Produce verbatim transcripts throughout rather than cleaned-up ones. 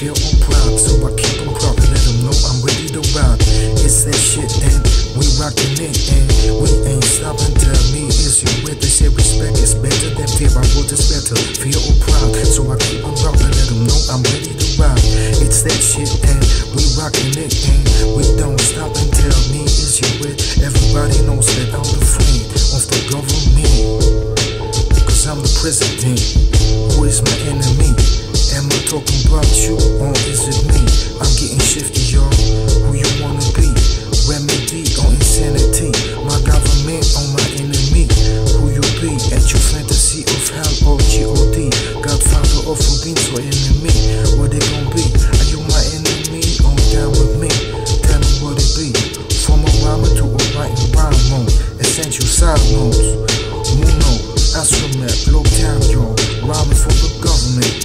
feel on proud, so I keep them proud and let them know I'm ready to ride. It's that shit and we rockin' it and we ain't stopping. Tell me, is you with? They say respect is better than fear. I wrote this better, feel on proud, so I keep them proud and let them know I'm ready to ride. It's that shit and we rockin' it and we don't stop and tell me, is you with? Everybody knows that I'm the friend of the government, cause I'm the president. Who is my enemy? Am I talking about you or is it me? I'm getting shifty, y'all. Who you wanna be? Remedy or insanity? My government or my enemy? Who you be? At your fantasy of hell or G O D? Godfather or Philippines or enemy? What they gon' be? Are you my enemy or down with me? Tell me what it be. From a rhymer to a writing rhyme mode. Essential side notes. Muno, astronaut, low down, y'all. Rhyming for the government,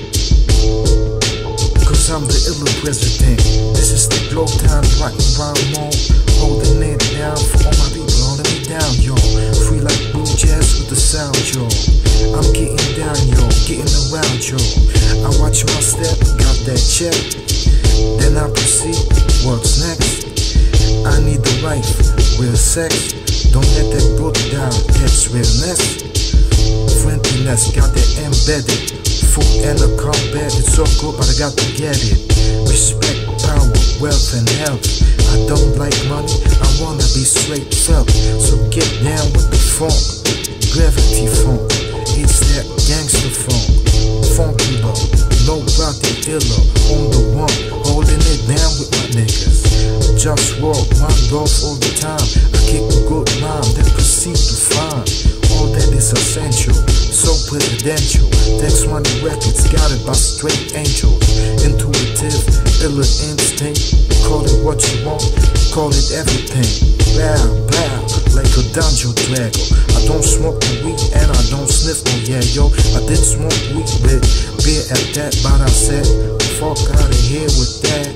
cause I'm the iller president. This is the glow time, writing rhyme mode. Holding it down for all my people, holding me down, y'all. Free like blue jazz with the sound, y'all. I'm getting down, y'all, getting around, y'all. I watch my step, got that check. Then I proceed, what's next? I need the wife, real sex. Don't let that book down, that's realness. Friendliness, got that embedded. Food and a combat, it's so good, but I got to get it. Respect, power, wealth and health. I don't like money, I wanna be straight felt. So get down with the funk, gravity funk. It's that gangster funk, Funkula, nobody iller. On the one, holding it down with my niggas. JustWar, my love all the time. I kick a good rhyme, then proceed to find all that is essential, so presidential. Tax money records, got it by straight angels. Intuitive, iller instinct. Call it what you want, call it everything. Bow, bow, like a dungeon dragon. I don't smoke the weed and I don't sniff no, yeah, yo. I did smoke weed with beer at that, but I said, fuck out of here with that.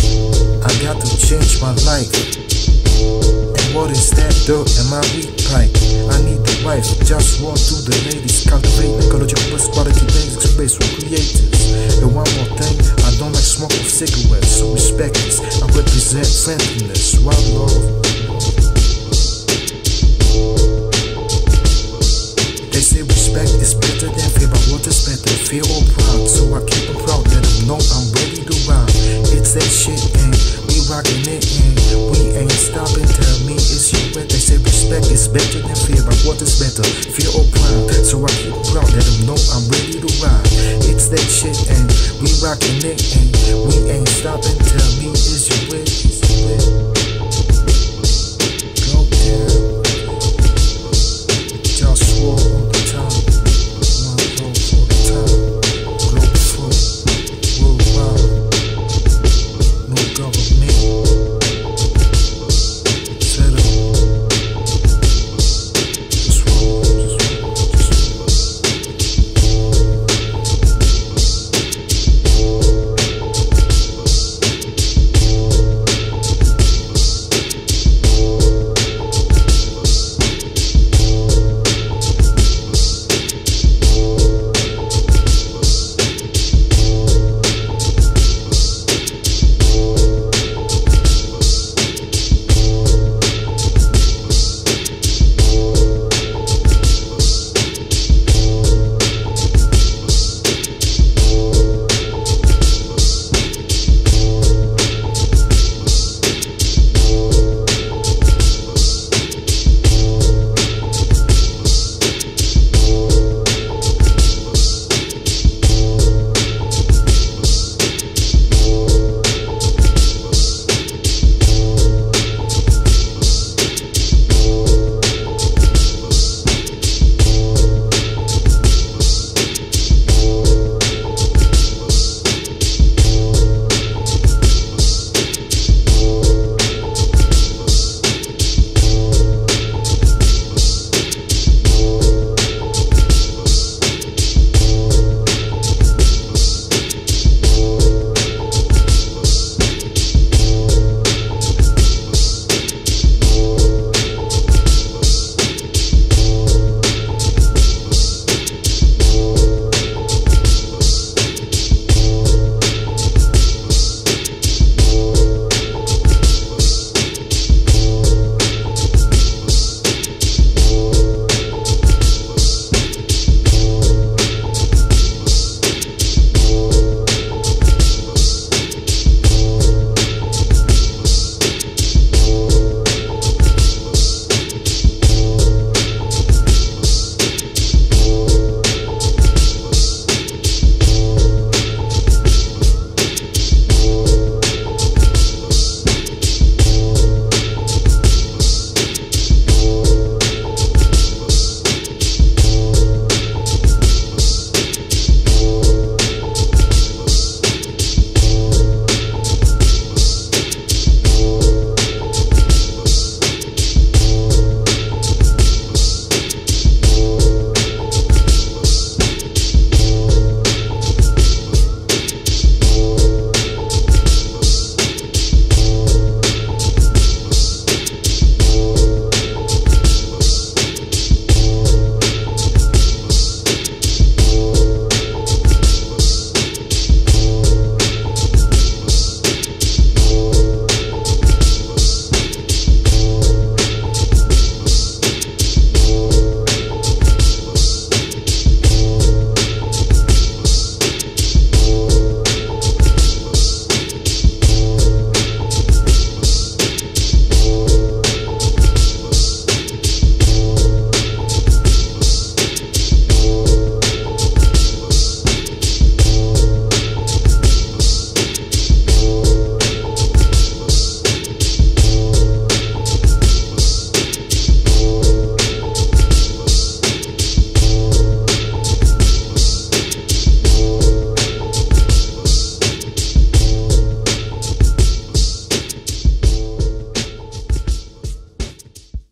I got to change my life. And what is that dirt in my weed pipe? I need the wife, just walk to the ladies. Cultivate ecological quality basics based with creators. And one more thing, I don't like smoke of cigarettes, so respect this. I represent friendliness, one love. They say respect is better than fear, but what is better? Fear or proud? So I keep them proud, let them know I'm ready to ride. It's that shit and we rockin' it and we ain't stopping. Tell me, is you wet? They say respect is better than fear, but what is better? Fear or proud? So I keep them proud, let them know I'm ready to ride. It's that shit and we rockin' it and we ain't stopping. Tell me, is you wet? Is you wet?